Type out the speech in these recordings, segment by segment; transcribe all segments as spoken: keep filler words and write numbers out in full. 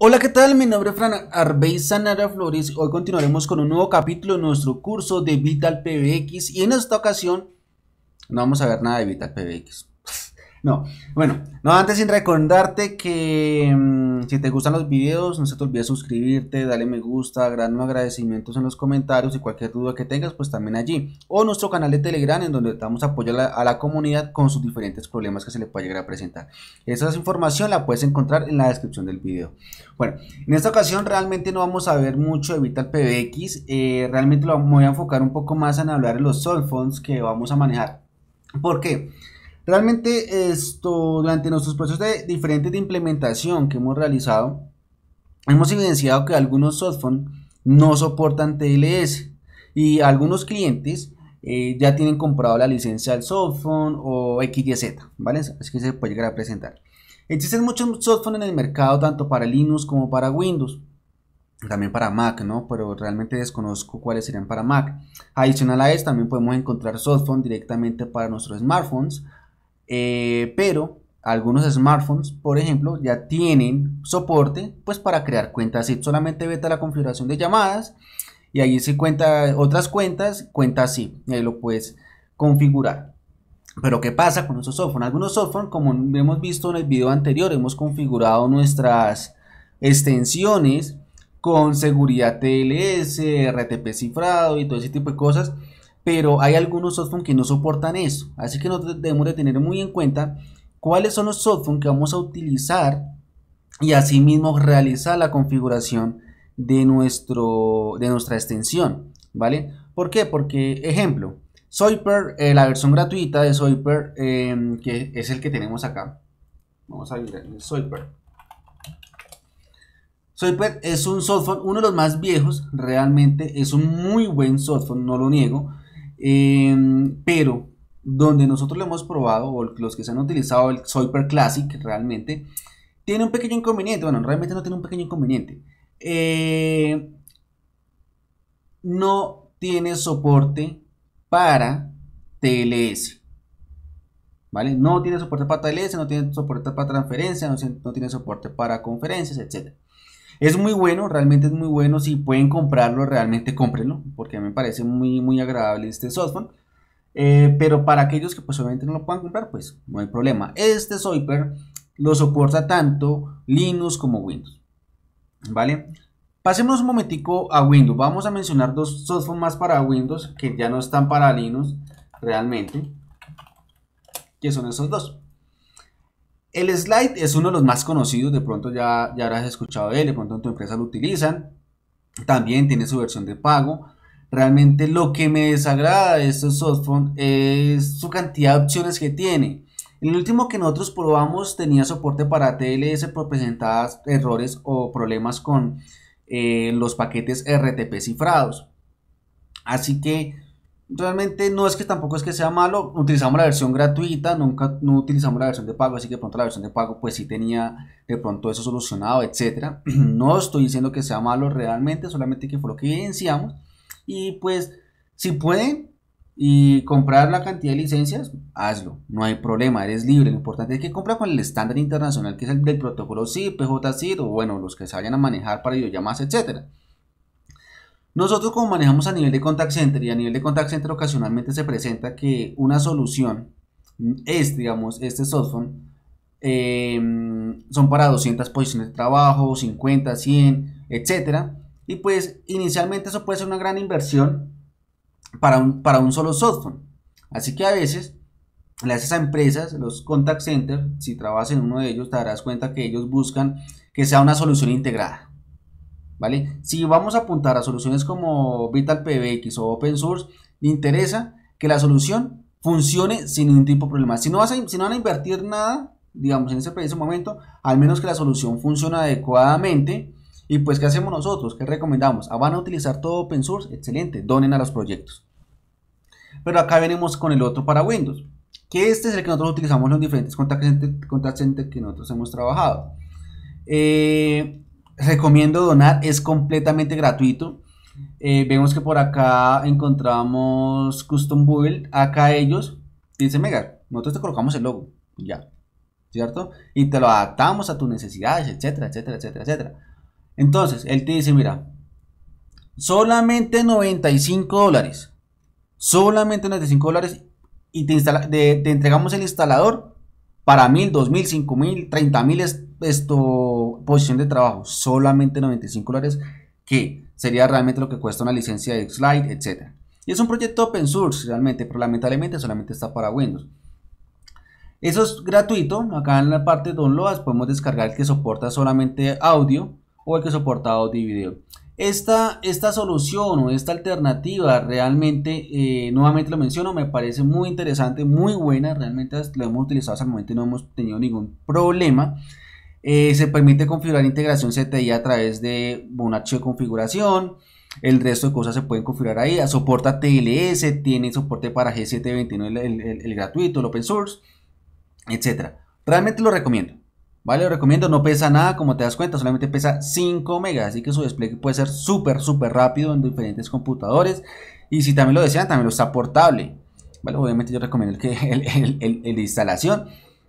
Hola, ¿qué tal? Mi nombre es Fran Arbey Sanara Flores. Hoy continuaremos con un nuevo capítulo de nuestro curso de Vital P B X y en esta ocasión no vamos a ver nada de Vital P B X. No, bueno, no antes sin recordarte que mmm, si te gustan los videos, no se te olvide suscribirte, dale me gusta, grandes agradecimientos en los comentarios y cualquier duda que tengas, pues también allí. O nuestro canal de Telegram en donde damos apoyo a la, a la comunidad con sus diferentes problemas que se le puede llegar a presentar. Esa información la puedes encontrar en la descripción del video. Bueno, en esta ocasión realmente no vamos a ver mucho de Vital P B X, eh, realmente lo voy a enfocar un poco más en hablar de los soft phones que vamos a manejar. ¿Por qué? Realmente esto, durante nuestros procesos de diferentes de implementación que hemos realizado, hemos evidenciado que algunos softphones no soportan T L S y algunos clientes eh, ya tienen comprado la licencia del softphone o X Y Z, ¿vale? Es que se puede llegar a presentar. Existen muchos softphones en el mercado, tanto para Linux como para Windows, también para Mac, ¿no? Pero realmente desconozco cuáles serían para Mac. Adicional a esto, también podemos encontrar softphones directamente para nuestros smartphones. Eh, pero algunos smartphones, por ejemplo, ya tienen soporte pues para crear cuentas S I P. Solamente vete a la configuración de llamadas y ahí se cuenta otras cuentas, cuentas S I P, y ahí lo puedes configurar. Pero ¿qué pasa con esos software? Algunos software, como hemos visto en el video anterior, hemos configurado nuestras extensiones con seguridad T L S, R T P cifrado y todo ese tipo de cosas. Pero hay algunos software que no soportan eso, así que nosotros debemos de tener muy en cuenta cuáles son los software que vamos a utilizar y asimismo realizar la configuración de, nuestro, de nuestra extensión, ¿vale? ¿Por qué? Porque, ejemplo, Zoiper, eh, la versión gratuita de Zoiper, eh, que es el que tenemos acá. Vamos a ir a Zoiper. Zoiper es un software, uno de los más viejos, realmente es un muy buen software, no lo niego. Eh, pero donde nosotros lo hemos probado, o los que se han utilizado el Zoiper Classic, realmente tiene un pequeño inconveniente. Bueno, realmente no tiene un pequeño inconveniente. Eh, no tiene soporte para T L S. ¿Vale? No tiene soporte para T L S, no tiene soporte para transferencia, no, no tiene soporte para conferencias, etcétera. Es muy bueno, realmente es muy bueno. Si pueden comprarlo, realmente cómprenlo, porque a mí me parece muy, muy agradable este software. Eh, pero para aquellos que pues obviamente no lo puedan comprar, pues no hay problema. Este Zoiper lo soporta tanto Linux como Windows, ¿vale? Pasemos un momentico a Windows. Vamos a mencionar dos software más para Windows que ya no están para Linux realmente, que son esos dos. El Slide es uno de los más conocidos, de pronto ya, ya habrás escuchado de él, de pronto en tu empresa lo utilizan. También tiene su versión de pago. Realmente lo que me desagrada de estos softphones es su cantidad de opciones que tiene. El último que nosotros probamos tenía soporte para T L S, pero presentaba errores o problemas con eh, los paquetes R T P cifrados. Así que realmente no es que tampoco es que sea malo. Utilizamos la versión gratuita, nunca no utilizamos la versión de pago, así que de pronto la versión de pago pues sí tenía de pronto eso solucionado, etcétera. No estoy diciendo que sea malo realmente, solamente que fue lo que evidenciamos. Y pues si pueden y comprar la cantidad de licencias, hazlo, no hay problema, eres libre. Lo importante es que compra con el estándar internacional, que es el del protocolo S I P, P J S I P, o bueno, los que se vayan a manejar para videollamadas, etcétera. Nosotros como manejamos a nivel de contact center, y a nivel de contact center ocasionalmente se presenta que una solución es, digamos, este software, eh, son para doscientas posiciones de trabajo, cincuenta, cien, etcétera. Y pues inicialmente eso puede ser una gran inversión para un, para un solo software. Así que a veces las empresas, los contact centers, si trabajas en uno de ellos te darás cuenta que ellos buscan que sea una solución integrada. ¿Vale? Si vamos a apuntar a soluciones como Vital P B X o Open Source, me interesa que la solución funcione sin ningún tipo de problema. Si no, vas a, si no van a invertir nada, digamos en ese preciso momento, al menos que la solución funcione adecuadamente. Y pues ¿qué hacemos nosotros? ¿Qué recomendamos? Ah, ¿van a utilizar todo Open Source? Excelente, donen a los proyectos. Pero acá venimos con el otro para Windows, que este es el que nosotros utilizamos en los diferentes contact centers contact center que nosotros hemos trabajado. Eh... Recomiendo donar, es completamente gratuito. Eh, vemos que por acá encontramos Custom Build. Acá ellos dicen, mega, nosotros te colocamos el logo, ya, ¿cierto? Y te lo adaptamos a tus necesidades, etcétera, etcétera, etcétera, etcétera. Entonces, él te dice, mira, solamente noventa y cinco dólares, solamente noventa y cinco dólares y te, instala, de, te entregamos el instalador para mil, dos mil, cinco mil, treinta mil esto, posición de trabajo, solamente noventa y cinco dólares, que sería realmente lo que cuesta una licencia de Xlite, etcétera. Y es un proyecto open source realmente, pero lamentablemente solamente está para Windows. Eso es gratuito. Acá en la parte de downloads podemos descargar el que soporta solamente audio o el que soporta audio y video. Esta, esta solución o esta alternativa realmente, eh, nuevamente lo menciono, me parece muy interesante, muy buena. Realmente lo hemos utilizado hasta el momento y no hemos tenido ningún problema. Eh, se permite configurar integración C T I a través de un archivo de configuración. El resto de cosas se pueden configurar ahí. Soporta T L S, tiene soporte para G setecientos veintinueve, el, el, el gratuito, el open source, etcétera. Realmente lo recomiendo, ¿vale? Lo recomiendo, no pesa nada, como te das cuenta, solamente pesa cinco megas, así que su despliegue puede ser súper, súper rápido en diferentes computadores. Y si también lo desean, también lo está portable, ¿vale? Obviamente yo recomiendo el, que, el, el, el, el de instalación.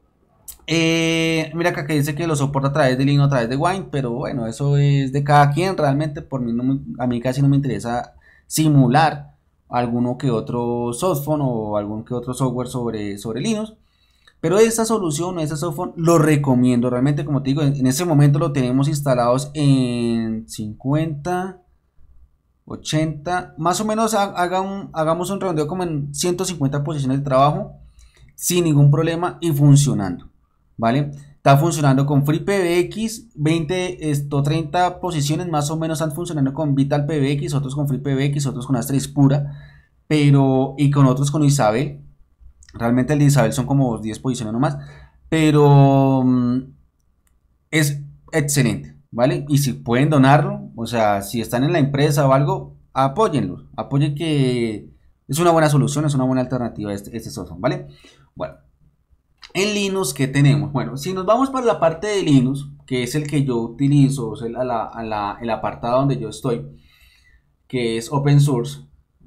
Eh, mira acá que dice que lo soporta a través de Linux, a través de Wine, pero bueno, eso es de cada quien. Realmente por mí, no me, a mí casi no me interesa simular alguno que otro softphone o algún que otro software sobre, sobre Linux. Pero esta solución, este software, lo recomiendo. Realmente, como te digo, en, en ese momento lo tenemos instalados en cincuenta, ochenta, más o menos haga un, hagamos un redondeo como en ciento cincuenta posiciones de trabajo sin ningún problema y funcionando, ¿vale? Está funcionando con FreePBX, veinte, esto, treinta posiciones más o menos están funcionando con VitalPBX, otros con FreePBX, otros con Asterisk pura, pero, y con otros con Isabel. Realmente el de Isabel son como diez posiciones nomás, pero um, es excelente, ¿vale? Y si pueden donarlo, o sea, si están en la empresa o algo, apóyenlo, apoyen que es una buena solución, es una buena alternativa a este, este software, ¿vale? Bueno, en Linux, ¿qué tenemos? Bueno, si nos vamos para la parte de Linux, que es el que yo utilizo, es el, a la, a la, el apartado donde yo estoy, que es open source,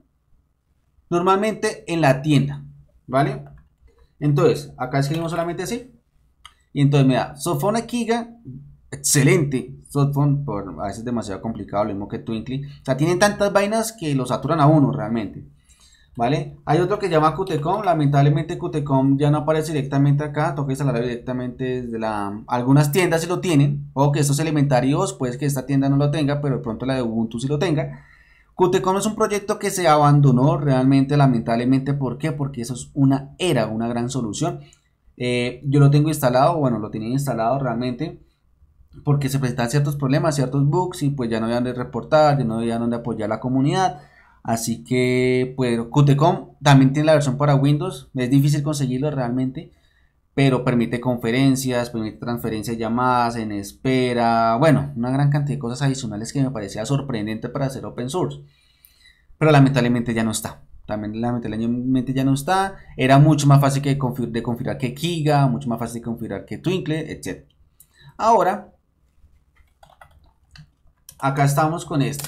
normalmente en la tienda, ¿vale? Entonces, acá escribimos solamente así. Y entonces me da Softphone Kiga, excelente. Softphone, por a veces es demasiado complicado, lo mismo que Twinkly. O sea, tienen tantas vainas que lo saturan a uno realmente. ¿Vale? Hay otro que se llama Qtcom. Lamentablemente Qtcom ya no aparece directamente acá. Toca instalarlo directamente desde la... Algunas tiendas sí lo tienen. O que estos elementarios, pues que esta tienda no lo tenga, pero de pronto la de Ubuntu sí lo tenga. Qtcom es un proyecto que se abandonó realmente, lamentablemente. ¿Por qué? Porque eso es una era, una gran solución. Eh, yo lo tengo instalado, bueno, lo tenía instalado realmente porque se presentan ciertos problemas, ciertos bugs y pues ya no había donde reportar, ya no había donde apoyar a la comunidad. Así que, pues, Qtcom también tiene la versión para Windows. Es difícil conseguirlo realmente, pero permite conferencias, permite transferencias, llamadas en espera. Bueno, una gran cantidad de cosas adicionales que me parecía sorprendente para hacer open source. Pero lamentablemente ya no está. También lamentablemente ya no está. Era mucho más fácil que config de configurar que Kiga, mucho más fácil de configurar que Twinkle, etcétera. Ahora, acá estamos con este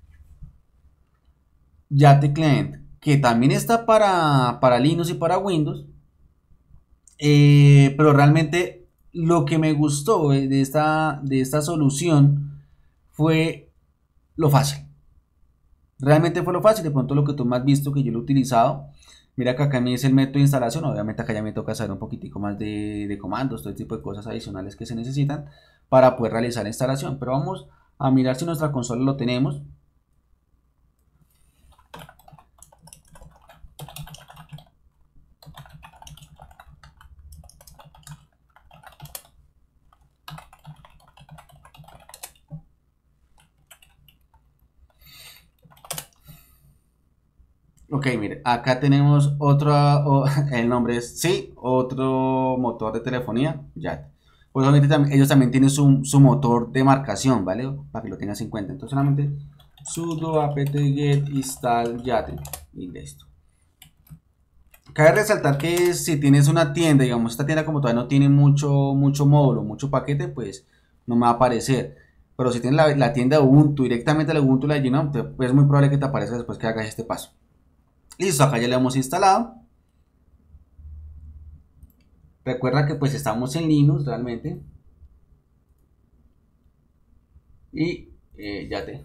Yate Client, que también está para, para Linux y para Windows. Eh, pero realmente lo que me gustó de esta, de esta solución fue lo fácil. Realmente fue lo fácil, de pronto lo que tú me has visto que yo lo he utilizado. Mira que acá me dice el método de instalación, obviamente acá ya me toca saber un poquitico más de, de comandos, todo tipo de cosas adicionales que se necesitan para poder realizar la instalación. Pero vamos a mirar si nuestra consola lo tenemos. Ok, mire, acá tenemos otro, o, el nombre es, sí, otro motor de telefonía, ya. Pues obviamente también, ellos también tienen su, su motor de marcación, ¿vale? Para que lo tengas en cuenta. Entonces solamente sudo apt-get install yate y listo. Cabe resaltar que si tienes una tienda, digamos, esta tienda como todavía no tiene mucho, mucho módulo, mucho paquete, pues no me va a aparecer. Pero si tienes la, la tienda de Ubuntu, directamente la Ubuntu la llena, pues es muy probable que te aparezca después que hagas este paso. Listo, acá ya lo hemos instalado. Recuerda que pues estamos en Linux realmente. y eh, ya te...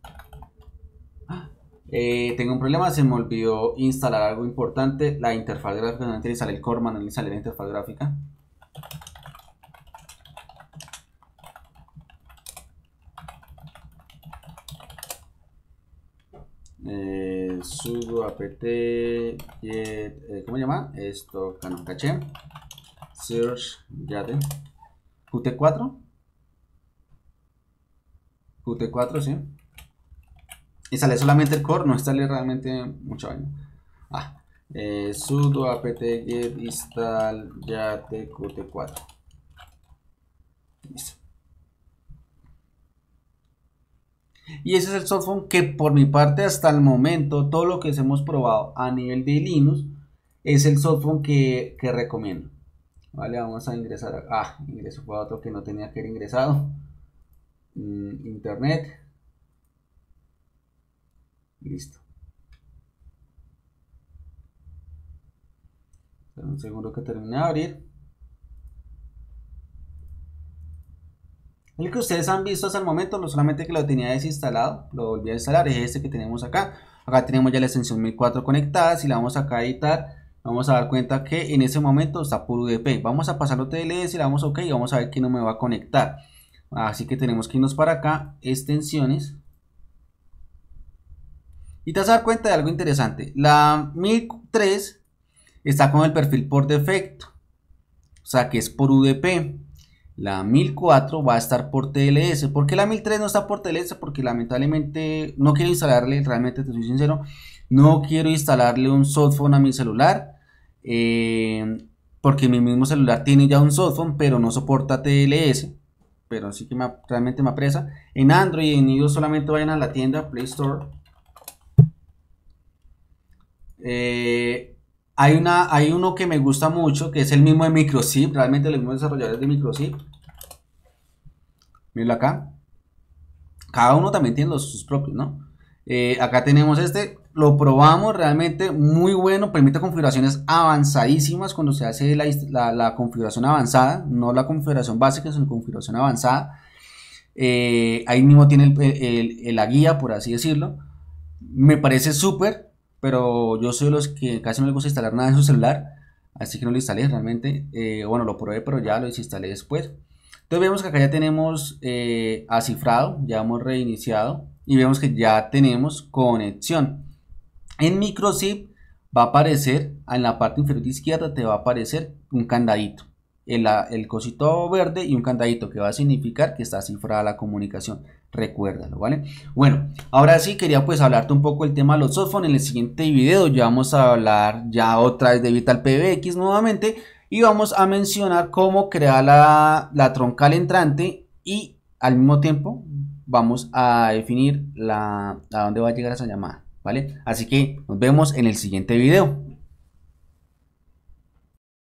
Eh, tengo un problema, se me olvidó instalar algo importante, la interfaz gráfica. No le sale el core, no le sale la interfaz gráfica. Eh, sudo apt get, eh, ¿cómo se llama? Esto, canon caché, search, ya te, qt cuatro, qt cuatro, sí. Y sale solamente el core, no sale realmente mucho vaina. Ah, eh, sudo apt get install yate qt cuatro. Listo. Y ese es el softphone que por mi parte hasta el momento, todo lo que hemos probado a nivel de Linux, es el softphone que, que recomiendo. Vale, vamos a ingresar a, ah, ingreso fue a otro que no tenía que haber ingresado. Mm, internet. Listo. Un segundo que termine de abrir. El que ustedes han visto hasta el momento, no solamente que lo tenía desinstalado, lo volví a instalar, es este que tenemos acá. Acá tenemos ya la extensión mil cuatro conectada. Si la vamos acá a editar, vamos a dar cuenta que en ese momento está por U D P. Vamos a pasarlo T L S y le damos OK y vamos a ver que no me va a conectar. Así que tenemos que irnos para acá, extensiones. Y te vas a dar cuenta de algo interesante. La mil tres está con el perfil por defecto, o sea que es por U D P. La mil cuatro va a estar por T L S. ¿Por qué la mil tres no está por T L S? Porque lamentablemente no quiero instalarle, realmente te soy sincero, no quiero instalarle un softphone a mi celular. Eh, porque mi mismo celular tiene ya un softphone, pero no soporta T L S. Pero sí que me, realmente me apresa. En Android y en iOS solamente vayan a la tienda Play Store. Eh, hay, una, hay uno que me gusta mucho, que es el mismo de Microchip. Realmente los mismos desarrolladores de Microchip. Mírenlo acá. Cada uno también tiene los, sus propios, ¿no? Eh, acá tenemos este. Lo probamos, realmente muy bueno. Permite configuraciones avanzadísimas cuando se hace la, la, la configuración avanzada. No la configuración básica, sino configuración avanzada. Eh, ahí mismo tiene el, el, el, la guía, por así decirlo. Me parece súper. Pero yo soy de los que casi no les gusta instalar nada en su celular, así que no lo instalé realmente. Eh, bueno, lo probé, pero ya lo desinstalé después. Entonces vemos que acá ya tenemos eh, a cifrado, ya hemos reiniciado y vemos que ya tenemos conexión. En Microchip va a aparecer, en la parte inferior izquierda te va a aparecer un candadito, el, el cosito verde y un candadito que va a significar que está cifrada la comunicación. Recuérdalo, ¿vale? Bueno, ahora sí quería pues hablarte un poco del tema de los softphones. En el siguiente video ya vamos a hablar ya otra vez de Vital P B X nuevamente y vamos a mencionar cómo crear la, la troncal entrante y al mismo tiempo vamos a definir la, a dónde va a llegar esa llamada, ¿vale? Así que nos vemos en el siguiente video.